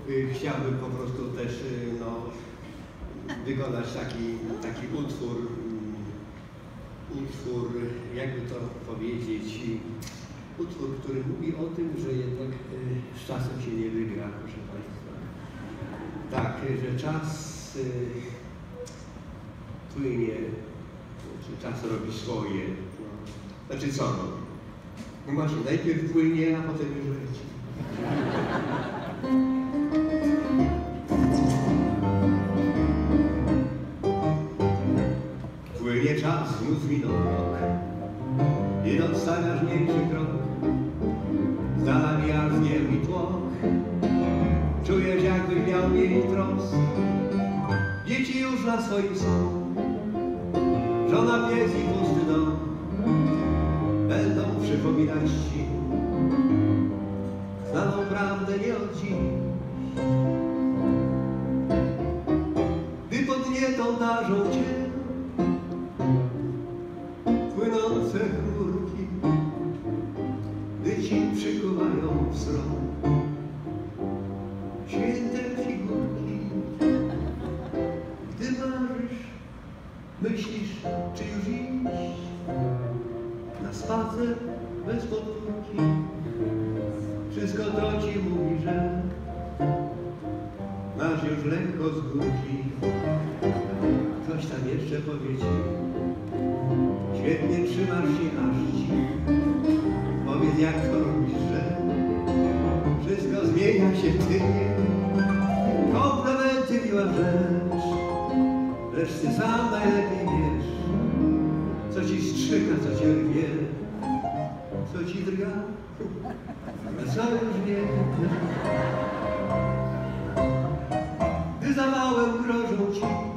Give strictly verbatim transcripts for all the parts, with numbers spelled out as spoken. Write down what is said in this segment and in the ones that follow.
chciałbym po prostu też no, wykonać taki, taki utwór, utwór, jakby to powiedzieć, utwór, który mówi o tym, że jednak z czasem się nie wygra, proszę Państwa. Tak, że czas płynie, czy czas robi swoje. No. Znaczy co robi? No właśnie, najpierw płynie, a potem już leci. Płynie czas, znów minął rok, idąc stawiasz mniejszy krok, z dala mija zgieł i tłok, czujesz jakbyś miał mniej trosk, dzieci już na swoim są, żona, pies i pusty dom, będą przypominać ci znaną prawdę nie od dziś. Gdy podnietą darzą cię płynące chmurki, gdy ci przykuwają wzrok święte figurki, gdy marzysz, myślisz, czy już iść na spacer bez podwórki, wszystko to ci mówi, że masz już lekko z górki. Coś tam jeszcze powie ci, świetnie trzymasz się aż ci. Powiedz, jak to robisz, że wszystko zmienia się w tynie. Komplementy miła rzecz, lecz ty sam najlepiej wiesz, co ci strzyka, co cię rwie, co ci drga, a co już nie. Gdy zawałem grożą ci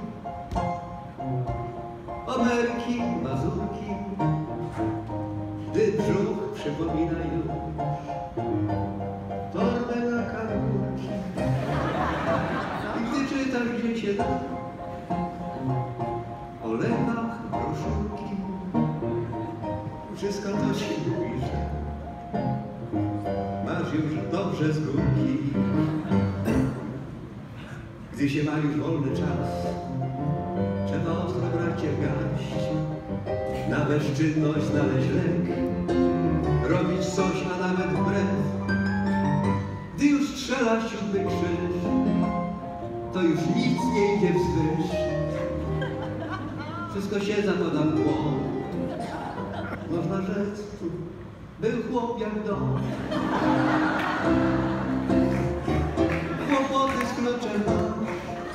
Ameryki, Mazurki, gdy brzuch przypomina już torbę na kangurki, i gdy czytasz gdzie się da o lewach broszurki, wszystko to ci mówi, że masz już dobrze z górki. Gdy się ma już wolny czas, trzeba ostro brać cię w garść, na bezczynność znaleźć lek, robić coś, a nawet wbrew. Gdy już strzela siódmy krzyż, to już nic nie idzie wzwyż. Wszystko się zapada w błąd. Można rzec, był chłop jak dom. Kłopoty z kluczem masz,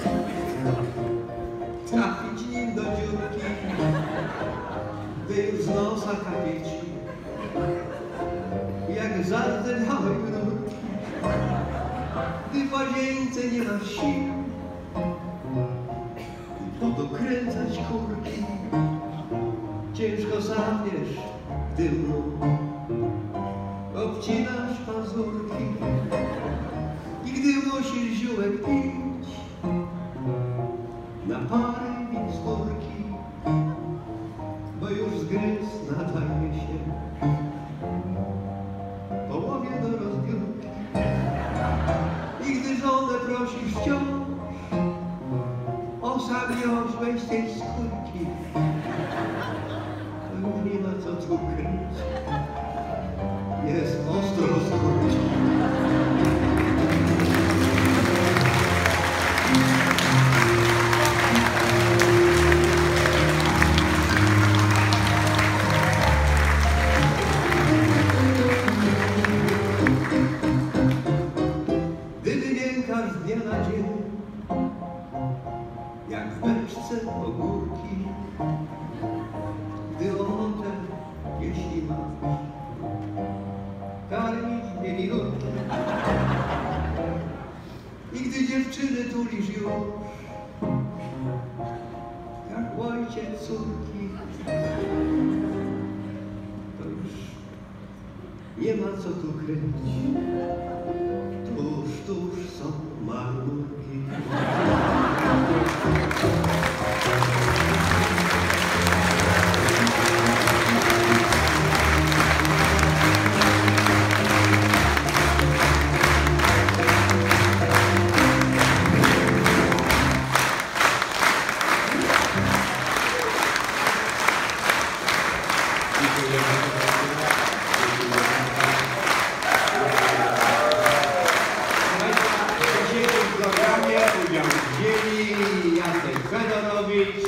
trafić nim do dziurki, gdy już z nosa kapie ci, jak zardzewiałe rurki. Gdy w łazience nie masz sił, podokręcać kurki, ciężko zapiesz, gdy mu obcinasz pazurki. I gdy musisz ziółek pić na parę miksturki, bo już zgryz nadaje się połowie do rozbiórki. I gdy żonę prosisz wciąż o samiość weź tej skórki, to już nie ma co tu kryć, jest ostro skórki. Gdy wymiękasz z dnia na dzień, jak w beczce ogórki, gdy ochotę, jeśli masz, karmić bielirurki. I gdy dziewczyny tulisz już, jak ojciec córki, to już nie ma co tu kryć. Tuż, tuż są marmurki. Fedorowicz,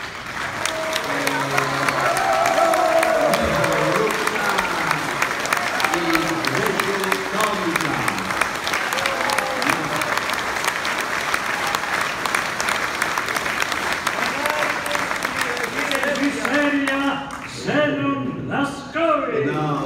Reżyseria Zenon Laskowy. No, no,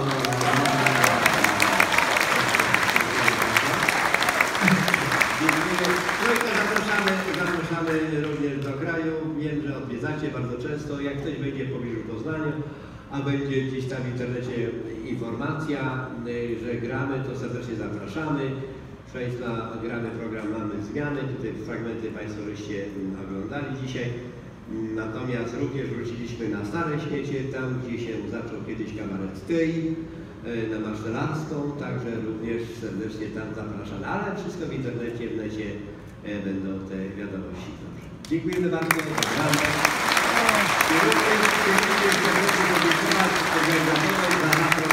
no i to zapraszamy, zapraszamy również do kraju. Wiem, że odwiedzacie bardzo często. Jak ktoś będzie w pobliżu Poznania, a będzie gdzieś tam w internecie informacja, że gramy, to serdecznie zapraszamy. Państwa, gramy program Mamy Zmiany. Tutaj fragmenty Państwo żeście oglądali dzisiaj. Natomiast również wróciliśmy na Stare Śmiecie, tam gdzie się zaczął kiedyś kabaret Tyj, na Masztelarską, także również serdecznie tam zapraszamy. Ale wszystko w internecie, w necie będą te wiadomości. Dobrze. Dziękujemy bardzo. Również chcieliśmy serdecznie podziękować organizatorom za